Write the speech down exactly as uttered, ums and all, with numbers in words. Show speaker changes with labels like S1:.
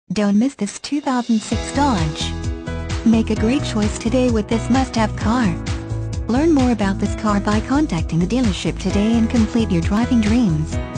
S1: Don't miss this two thousand six Dodge. Make a great choice today with this must-have car. Learn more about this car by contacting the dealership today and complete your driving dreams.